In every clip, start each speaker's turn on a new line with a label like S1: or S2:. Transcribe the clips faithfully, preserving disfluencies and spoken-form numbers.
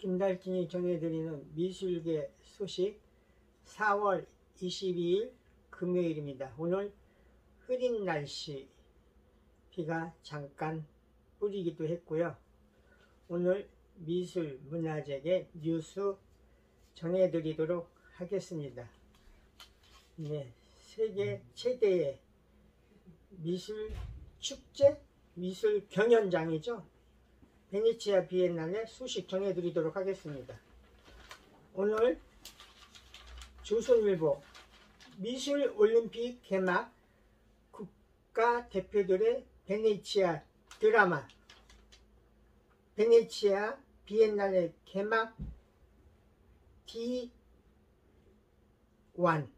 S1: 김달진이 전해드리는 미술계 소식 사월 이십이일 금요일입니다. 오늘 흐린 날씨, 비가 잠깐 뿌리기도 했고요. 오늘 미술 문화재계 뉴스 전해드리도록 하겠습니다. 네, 세계 최대의 미술 축제, 미술 경연장이죠. 베네치아 비엔날레 소식 전해드리도록 하겠습니다. 오늘 조선일보 미술올림픽 개막, 국가대표들의 베네치아 드라마, 베네치아 비엔날레 개막 디 원,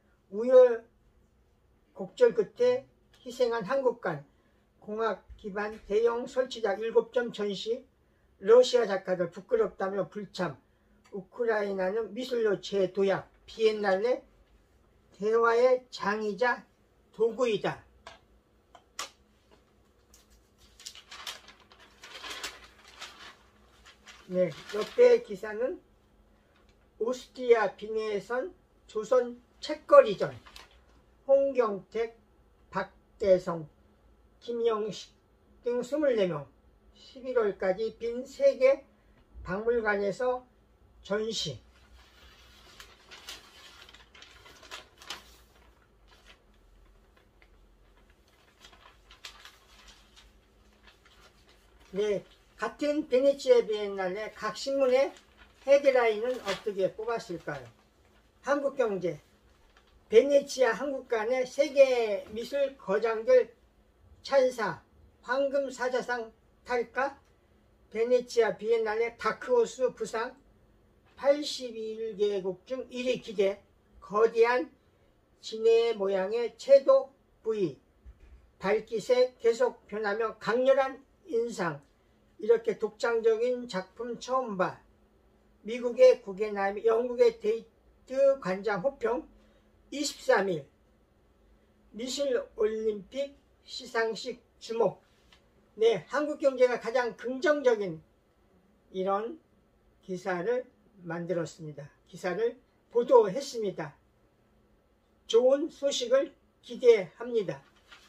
S1: 우여곡절 끝에 희생한 한국관, 공학 기반 대형 설치작 일곱 점 전시, 러시아 작가들 부끄럽다며 불참, 우크라이나는 미술로 재도약, 비엔날레 대화의 장이자 도구이다. 네, 옆에 기사는 오스트리아 빈에선 조선 책거리전, 홍경택, 박대성, 김영식 등 이십사 명 십일월까지 빈 세계 박물관에서 전시. 네, 같은 베네치아 비엔날레 각 신문의 헤드라인은 어떻게 뽑았을까요? 한국경제, 베네치아 한국관의 세계 미술 거장들 찬사, 황금 사자상 탈까? 베네치아 비엔날레 다크호스 부상, 팔십일 개국 중 일 위 기대, 거대한 진해 모양의 채도 부위, 밝기색 계속 변하며 강렬한 인상, 이렇게 독창적인 작품 처음 봐. 미국의 구겐하임, 영국의 데이트 관장 호평, 이십삼일 미술올림픽 시상식 주목. 네, 한국경제가 가장 긍정적인 이런 기사를 만들었습니다. 기사를 보도했습니다. 좋은 소식을 기대합니다.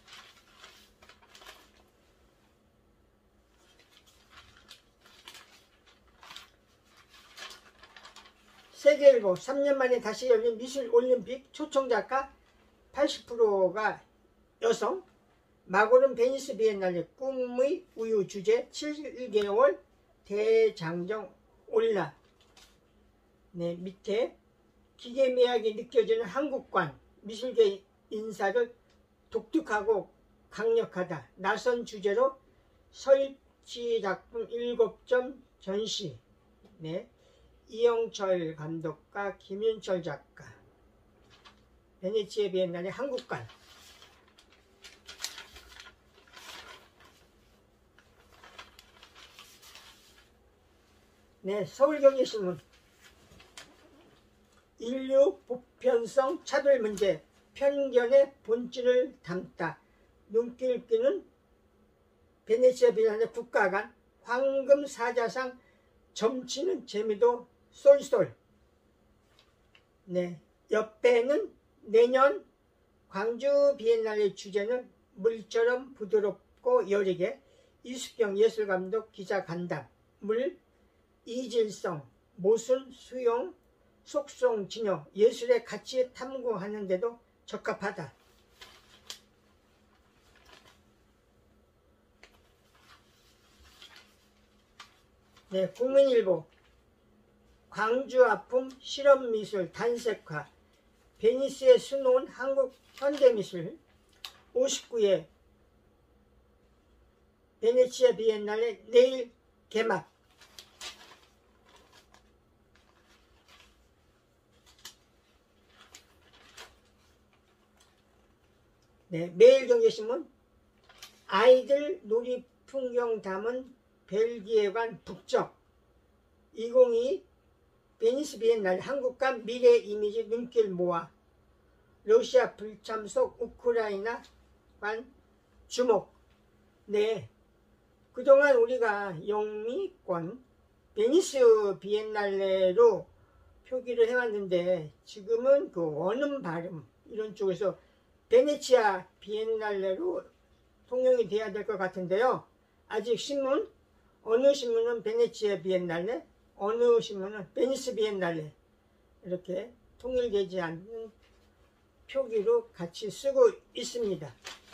S1: 세계일보 삼 년 만에 다시 열린 미술올림픽 초청작가 팔십 퍼센트가 여성, 마고른 베니스 비엔날레 꿈의 우유 주제 칠 개월 대장정 올라. 네, 밑에 기계미학이 느껴지는 한국관, 미술계 인사를 독특하고 강력하다. 낯선 주제로 설치 작품 일곱 점 전시. 네, 이영철 감독과 김윤철 작가. 베네치아 비엔날레 한국관. 네, 서울경제신문 인류 보편성 차별 문제, 편견의 본질을 담다. 눈길 끄는 베네치아 비엔날레 국가관, 황금 사자상 점치는 재미도 쏠쏠. 네, 옆에는 내년 광주 비엔날레 주제는 물처럼 부드럽고 여리게, 이수경 예술감독 기자 간담. 물, 이질성, 모순, 수용, 속성, 진여, 예술의 가치 탐구하는데도 적합하다. 네, 국민일보 광주 아픔 실험미술 단색화, 베니스에 수놓은 한국 현대미술. 오십구회 베네치아 비엔날레 내일 개막. 네, 매일경제신문 아이들 놀이 풍경 담은 벨기에관 북적, 이천이십이 베니스 비엔날레 한국관 미래 이미지 눈길 모아, 러시아 불참 속 우크라이나 관 주목. 네, 그동안 우리가 영미권, 베니스 비엔날레로 표기를 해왔는데 지금은 그 원음 발음 이런 쪽에서 베네치아 비엔날레로 통용이 돼야 될 것 같은데요. 아직 신문 어느 신문은 베네치아 비엔날레, 어느 신문은 베니스 비엔날레 이렇게 통일되지 않는 표기로 같이 쓰고 있습니다.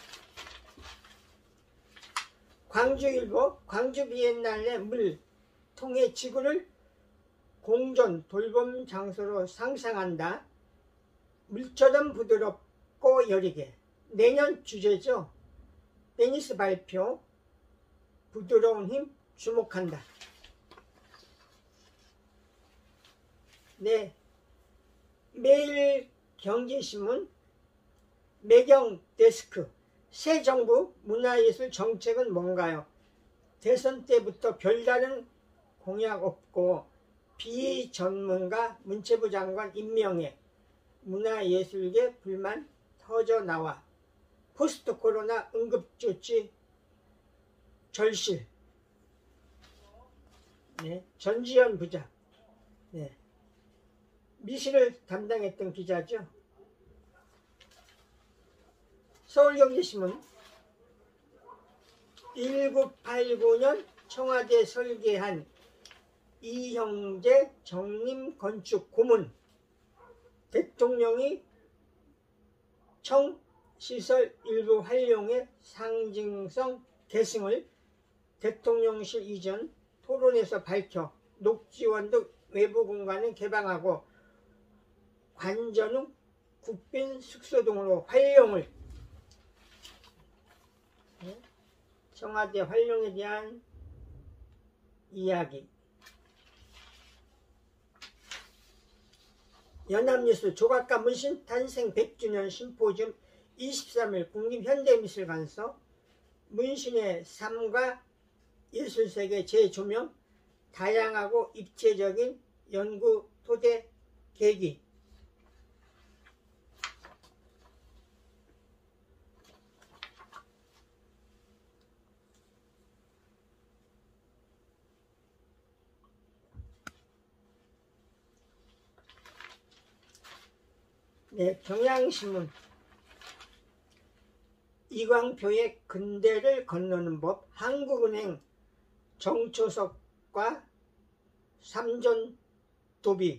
S1: 광주일보 광주 비엔날레 물 통해 지구를 공존 돌봄 장소로 상상한다. 물처럼 부드럽고 여리게. 내년 주제죠. 베니스 발표 부드러운 힘 주목한다. 네, 매일 경제신문 매경 데스크. 새 정부 문화예술 정책은 뭔가요? 대선 때부터 별다른 공약 없고 비전문가 문체부 장관 임명에 문화예술계 불만 터져나와 포스트 코로나 응급조치 절실. 네, 전지현 부장. 네, 미시를 담당했던 기자죠. 서울경제신문 천구백팔십구 년 청와대 설계한 이형제 정림건축 고문. 대통령이 청시설 일부 활용의 상징성 계승을 대통령실 이전 토론에서 밝혀 녹지원 등 외부 공간을 개방하고 관전 후 국빈 숙소 등으로 활용을. 청와대 활용에 대한 이야기. 연합뉴스 조각가 문신 탄생 백 주년 심포지움 이십삼 일 국립현대미술관에서 문신의 삶과 예술세계 재조명, 다양하고 입체적인 연구 토대 계기. 네, 경향신문 이광표의 근대를 건너는 법. 한국은행 정초석과 삼전도비.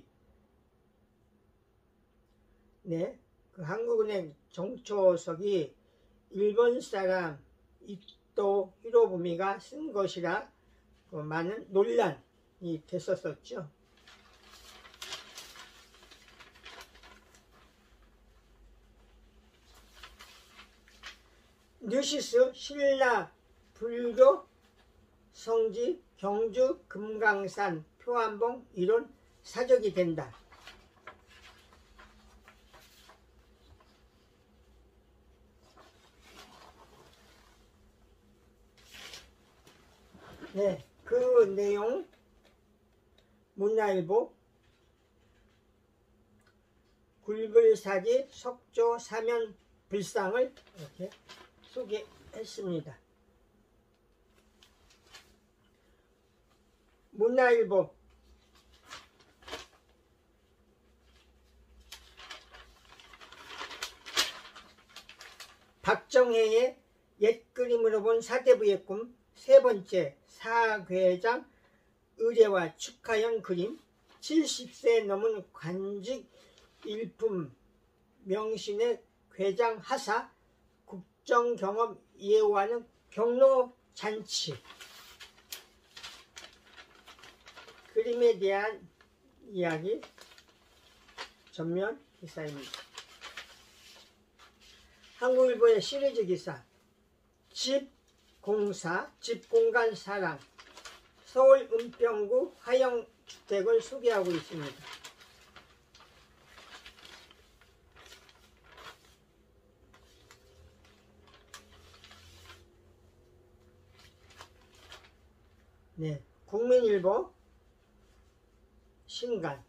S1: 네, 그 한국은행 정초석이 일본 사람 이토 히로부미가 쓴 것이라 그 많은 논란이 됐었었죠. 뉴시스 신라 불교 성지 경주 금강산 표암봉 이론 사적이 된다. 네, 그 내용 문화일보 굴불사지 석조 사면 불상을 이렇게 소개했습니다. 문화일보 박정혜의 옛 그림으로 본 사대부의 꿈 세 번째 사궤장 의례와 축하형 그림. 칠십 세 넘은 관직 일품 명신의 괴장 하사. 국정경험 예우하는 경로잔치. 그림에 대한 이야기 전면 기사입니다. 한국일보의 시리즈 기사 집 공사, 집 공간 사랑. 서울 은평구 화영주택을 소개하고 있습니다. 네, 국민일보 신간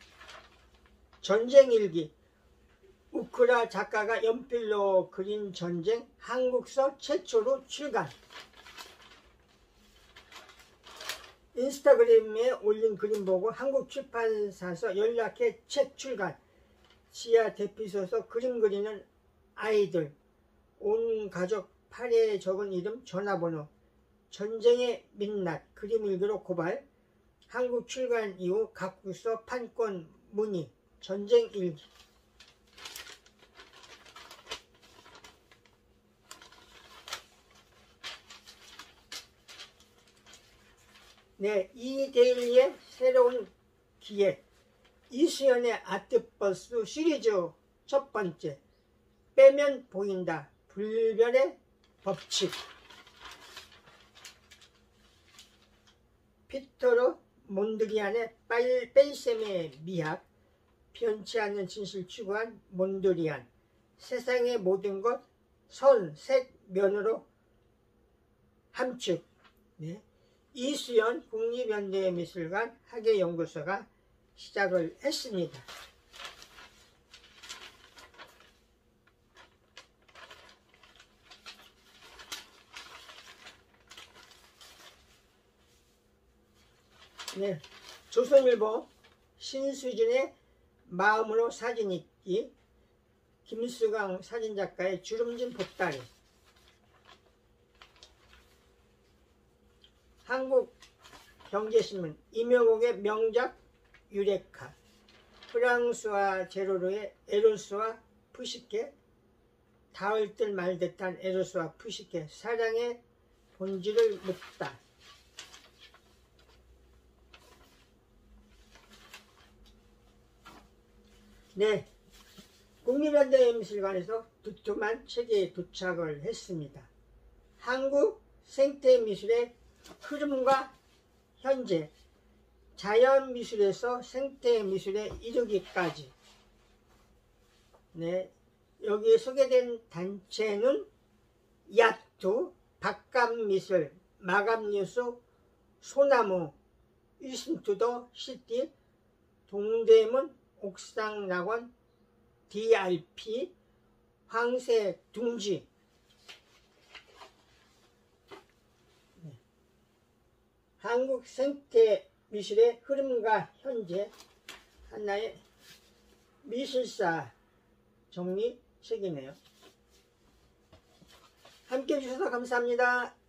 S1: 전쟁일기. 우크라 작가가 연필로 그린 전쟁 한국서 최초로 출간. 인스타그램에 올린 그림 보고 한국 출판사서 연락해 책 출간. 지하 대피소서 그림 그리는 아이들. 온 가족 팔에 적은 이름, 전화번호. 전쟁의 민낯, 그림 일기로 고발. 한국 출간 이후 각국서 판권 문의. 전쟁 일기. 네, 이데일리의 새로운 기획. 이수연의 아트버스 시리즈 첫 번째. 빼면 보인다. 불변의 법칙. 피터로 몬드리안의 뺄셈의 미학. 변치 않는 진실 추구한 몬드리안. 세상의 모든 것 선, 색, 면으로 함축. 네. 이수연 국립현대미술관 학예연구소가 시작을 했습니다. 네, 조선일보 신수진의 마음으로 사진 읽기. 김수강 사진작가의 주름진 보따리. 한국경제신문 임영옥의 명작 유레카. 프랑스와 제로르의 에로스와 푸시케. 닿을 듯 말 듯한 에로스와 푸시케. 사랑의 본질을 묻다. 네, 국립현대미술관에서 두툼한 책에 도착을 했습니다. 한국 생태미술의 흐름과 현재, 자연미술에서 생태미술에 이르기까지. 네, 여기에 소개된 단체는 야투, 박감미술, 마감뉴스, 소나무, 리슨투더 시티, 동대문, 옥상낙원, 디알피, 황새둥지. 네. 한국 생태미술의 흐름과 현재, 하나의 미술사 정리 책이네요. 함께 해주셔서 감사합니다.